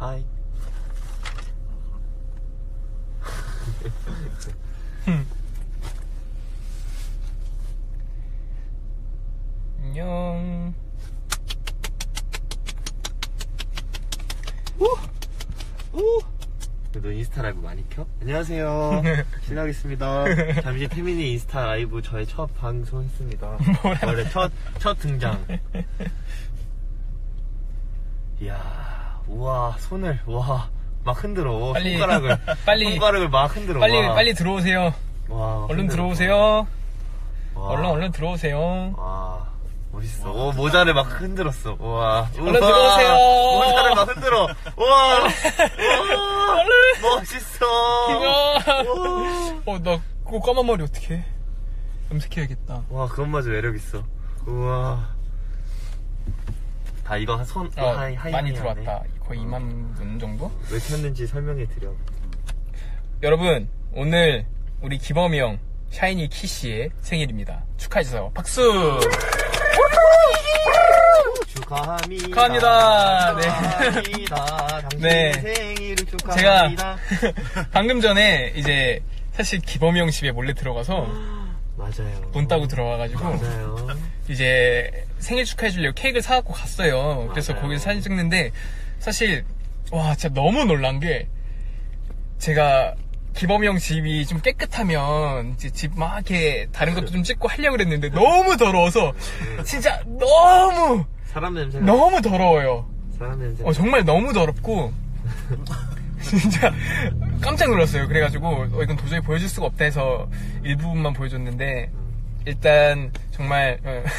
하이. 안녕. 너 인스타 라이브 많이 켜? 안녕하세요. 실례하겠습니다. 잠시 태민이 인스타 라이브 저의 첫 방송했습니다. 원래 첫 등장. 이야, 우와, 손을, 와, 막 흔들어. 빨리, 손가락을 막 흔들어. 빨리 들어오세요. 와, 얼른 흔들어. 들어오세요. 와. 얼른 들어오세요. 와, 멋있어. 오, 모자를 막 흔들었어. 와. 얼른 들어오세요. 모자를 막 흔들어. 와. 얼른. 멋있어. 나 그거 까만 머리 어떡해. 염색해야겠다. 와, 그것마저 매력있어. 우와. 다 이거 손, 하이 많이 들어왔다. 거의 2만 분 정도? 왜 켰는지 설명해 드려. 여러분, 오늘 우리 기범이 형, 샤이니 키씨의 생일입니다. 축하해주세요. 박수! 축하합니다. 네. 축하합니다. 당신의 네. 생일을 축하합니다. 방금 전에 이제 사실 기범이 형 집에 몰래 들어가서 맞아요. 문 따고 들어와가지고 맞아요. 이제 생일 축하해주려고 케이크를 사갖고 갔어요. 그래서 맞아요. 거기서 사진 찍는데 사실 와 진짜 너무 놀란 게 제가 기범이 형 집이 좀 깨끗하면 이제 집 막 이렇게 다른 것도 좀 찍고 하려고 그랬는데 너무 더러워서 진짜 사람 냄새. 너무 더러워요. 사람 냄새. 정말 너무 더럽고 진짜 깜짝 놀랐어요. 그래가지고 이건 도저히 보여줄 수가 없다 해서 일부분만 보여줬는데 일단 정말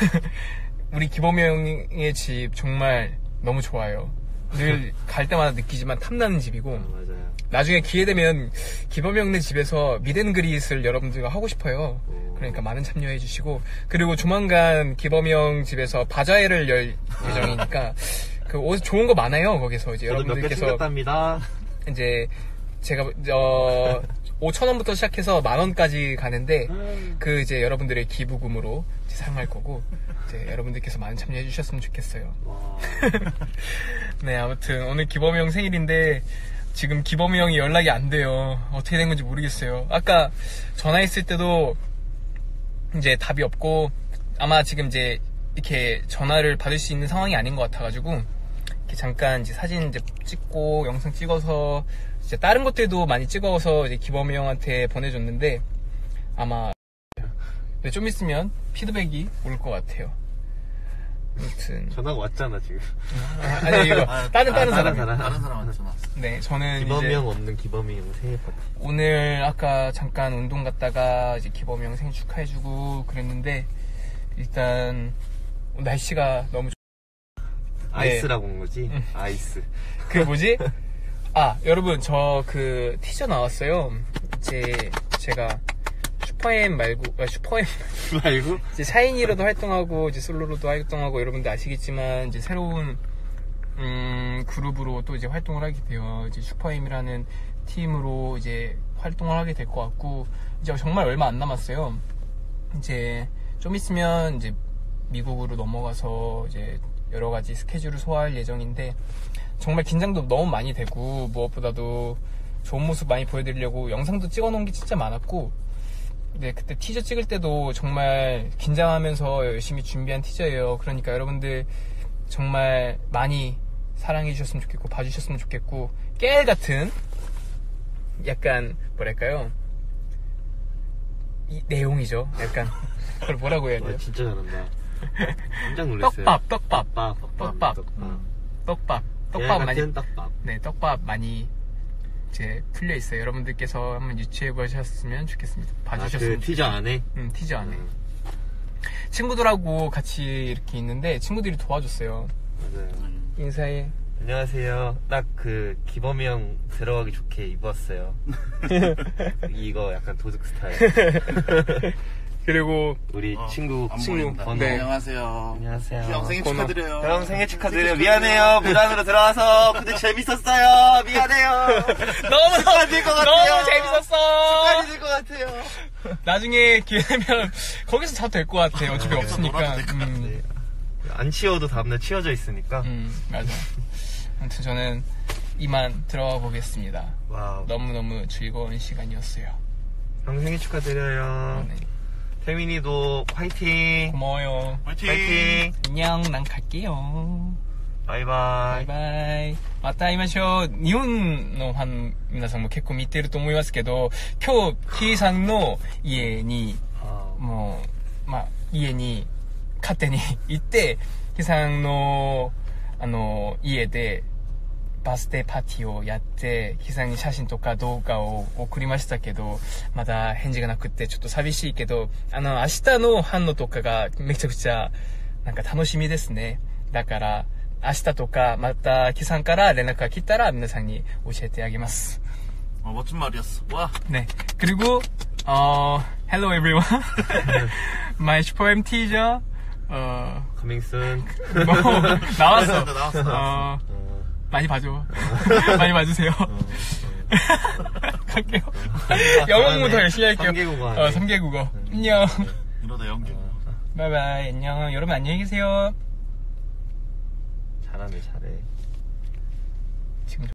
우리 기범이 형의 집 정말 너무 좋아요. 늘 갈 때마다 느끼지만 탐나는 집이고 맞아요. 나중에 기회 되면 기범이 형네 집에서 미덴그릿을 여러분들과 하고 싶어요. 그러니까 많은 참여해 주시고 그리고 조만간 기범이 형 집에서 바자회를 열 예정이니까 그 옷 좋은 거 많아요. 거기서 이제 저도 몇 개 여러분들께서 챙겼답니다. 이제 제가 5,000원부터 시작해서 10,000원까지 가는데 그 이제 여러분들의 기부금으로 이제 사용할 거고 이제 여러분들께서 많은 참여해 주셨으면 좋겠어요. 와. 네, 아무튼 오늘 기범이 형 생일인데 지금 기범이 형이 연락이 안 돼요. 어떻게 된 건지 모르겠어요. 아까 전화했을 때도 이제 답이 없고 아마 지금 이제 이렇게 전화를 받을 수 있는 상황이 아닌 것 같아가지고 이렇게 잠깐 이제 사진 이제 찍고 영상 찍어서 이제 다른 것들도 많이 찍어서 이제 기범이 형한테 보내줬는데 아마 좀 있으면 피드백이 올 것 같아요. 아무튼 전화가 왔잖아 지금. 아니 이거 다른 사람이 다른 사람한테 전화 왔어. 네 저는 기범이 이제 형 없는 기범이 형 생일 파티. 오늘 아까 잠깐 운동 갔다가 이제 기범이 형 생일 축하해주고 그랬는데 일단 날씨가 너무 아이스라고 온 거지? 아이스. 그 뭐지? 여러분 저 그 티저 나왔어요. 이제 제가 슈퍼엠 말고 이제 샤이니로도 활동하고 이제 솔로로도 활동하고 여러분들 아시겠지만 이제 새로운 그룹으로 또 이제 활동을 하게 돼요. 이제 슈퍼엠이라는 팀으로 이제 활동을 하게 될 것 같고 이제 정말 얼마 안 남았어요. 이제 좀 있으면 이제 미국으로 넘어가서 이제 여러 가지 스케줄을 소화할 예정인데 정말 긴장도 너무 많이 되고 무엇보다도 좋은 모습 많이 보여드리려고 영상도 찍어놓은 게 진짜 많았고 네, 그때 티저 찍을 때도 정말 긴장하면서 열심히 준비한 티저예요. 그러니까 여러분들 정말 많이 사랑해 주셨으면 좋겠고 봐주셨으면 좋겠고 깨알 같은 약간 뭐랄까요 이 내용이죠. 약간 그걸 뭐라고 해야 돼요? 진짜 잘한다. 깜짝 놀랐어요. 떡밥 많이 떡밥. 네, 떡밥 많이 이제 풀려 있어요. 여러분들께서 한번 유치해 보셨으면 좋겠습니다. 봐주셨으면 그 티저 안에? 티저 안에. 친구들하고 같이 이렇게 있는데 친구들이 도와줬어요. 맞아요. 인사해. 안녕하세요. 딱 그 기범이 형 들어가기 좋게 입었어요. 이거 약간 도둑 스타일. 그리고 우리 친구 번호. 네. 안녕하세요. 안녕하세요. 형 생일 번호. 축하드려요. 형 생일 축하드려요. 미안해요. 무단으로 들어와서. 근데 재밌었어요. 미안해요. 너무 축하드릴 것 같아요. 너무 재밌었어. 축하드릴 것 같아요. 나중에 기회되면 거기서 자도 될 것 같아요. 어차피 없으니까. 놀아도 될것 같은데. 안 치워도 다음날 치워져 있으니까. 맞아. 아무튼 저는 이만 들어가 보겠습니다. 와우. 너무너무 즐거운 시간이었어요. 형 생일 축하드려요. 네. 태민이도 화이팅. 고마워요. 화이팅. 안녕, 난 갈게요. 바이바이. バイバイ。また会いましょう。日本のファン、皆さんも結構見てると思いますけど、今日、キーさんの家に、もう、まあ、家に、勝手に行って、キーさんの、家で、バースデーパーティーをやって、キーさんに写真とか動画を送りましたけど、まだ返事がなくってちょっと寂しいけど、明日の反応とかがめちゃくちゃ、なんか楽しみですね。だから、明日とかまたキさんから連絡が来たら皆さんに教えてあげます。 멋진 말이었어. 와. 네. 그리고 hello everyone. My poem teaser Coming soon. 나왔어. 나왔어. 많이 봐줘. 많이 봐주세요. 갈게요. 영어는 더 열심히 할게요. 3개국어 하네. 3개국어. 안녕. 이러다 연기. 바이바이. 안녕. 여러분 안녕히 계세요. 잘하네, 잘해.